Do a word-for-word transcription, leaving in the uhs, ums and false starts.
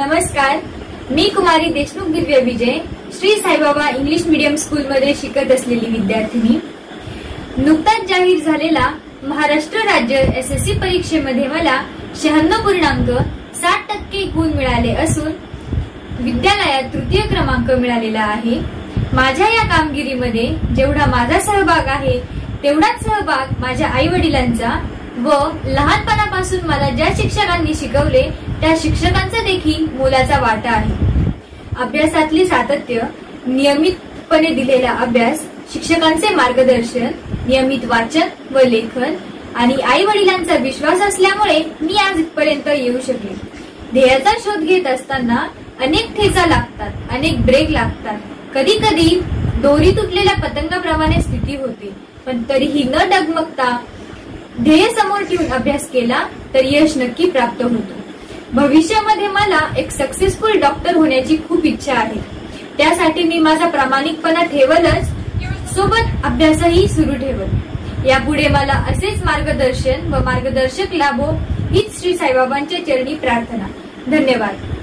नमस्कार, मी Kumari Deshmukh Divya Vijay Shri Saibaba English medium school मध्ये शिकत असलेली विद्यार्थिनी। नुकताच जाहीर झालेला महाराष्ट्र राज्य एसएससी परीक्षेमध्ये मला शहाण्णव पूर्णांक साठ टक्के गुण मिळाले असून विद्यालयात तृतीय क्रमांक मिळालेला आहे। माझ्या या कामगिरीमध्ये जेवढा माझा सहभाग आहे तेवढाच सहभाग माझ्या आई वडिलांचा व लहानपणापासून मला ज्या शिक्षकांनी शिकवले त्या शिक्षकांचा देखील मोलाचा वाटा आहे। अभ्यासातली सातत्य, नियमितपणे दिलेला अभ्यास, शिक्षकांचे मार्गदर्शन, नियमित वाचन व लेखन आणि आई वडिलांचा विश्वास असल्यामुळे मी आज इथपर्यंत येऊ शकले। ध्येयाचा शोध घेत असताना अनेक ठेचा लागतात, अनेक ब्रेक लागतात, कधी कधी दोरी तुटलेल्या पतंगाप्रमाणे स्थिती होते, पण तरीही न डगमगता ध्येय समोर ठेवून अभ्यास केला तर यश नक्की प्राप्त होतो। भविष्यामध्ये मला एक सक्सेसफुल डॉक्टर होण्याची खूप इच्छा आहे। त्यासाठी मी माझा प्रामाणिकपणा ठेवलच, सोबत अभ्यासही सुरू ठेवल। यापुढे मला असेच मार्गदर्शन व मार्गदर्शक लाभो हीच श्री साईबाबांच्या चरणी प्रार्थना। धन्यवाद।